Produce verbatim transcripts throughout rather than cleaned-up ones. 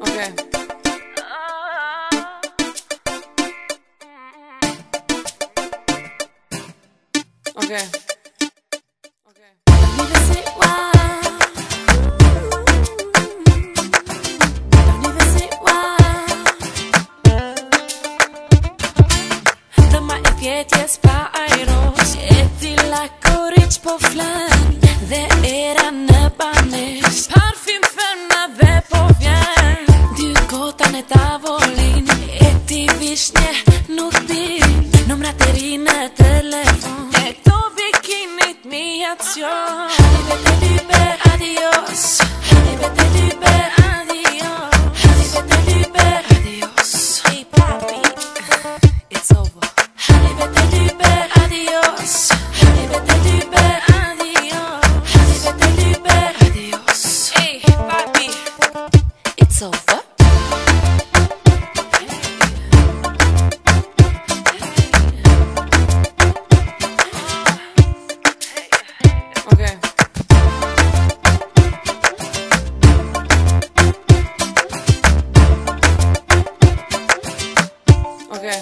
Okay. Okay. Okay. Don't even say why. Don't even say why. De ma e vjetjes pa ajrosh e tila koriq po flan dhe era në banesh parfim femna dhe po vjen dy kota në tavolin e ti vishnje nuk din numrat e ri në telefon e këto bikinit mi acion Vete libe, adios Vete libe, adios Vete libe, adios Hey papi, it's over Vete libe, adios Vete libe, adios Vete libe, adios Hey papi, it's over Okay. Okay.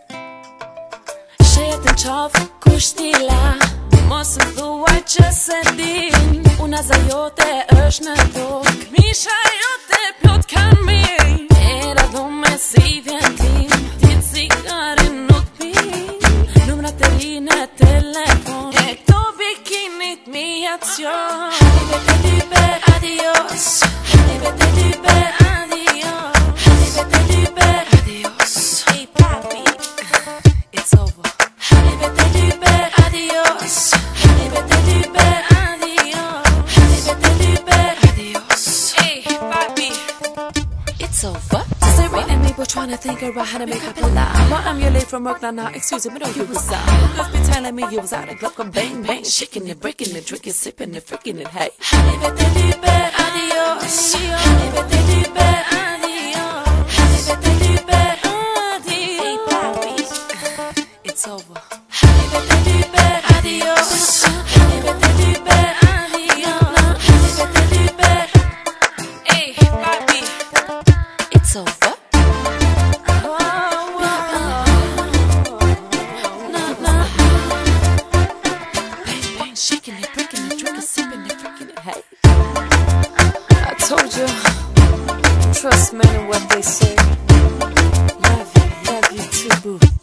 Shetën qafë kushtila Mos më thuaj që se din Unaza jote është në tokë Misha jote plot kanë mirë Era dhume si vjen tim Ti cigarin nuk pin Numrat e ri në telefon E këto bikinit mi acion Vete libe, adios Vete libe, adios Vete libe, adios Hey papi, it's over Vete libe, adios Vete libe, adios Vete libe, adios Hey papi, it's over Siri and me were trying to think about how to make her pull out But I'm your late from work now, now excuse me, no you was out Just be telling me you was out of club, come bang bang Shaking it, breaking it, drinking, sipping it, freaking it, hey Vete libe, adios Vete libe, adios Vete libe, adios Hey papi, it's over Vete libe, adios Vete libe, adios Vete libe, hey papi, it's over Shaking it, breaking it, drinking, sipping it, freaking it, hey I told you, trust men in what they say. Love you, love you too, boo.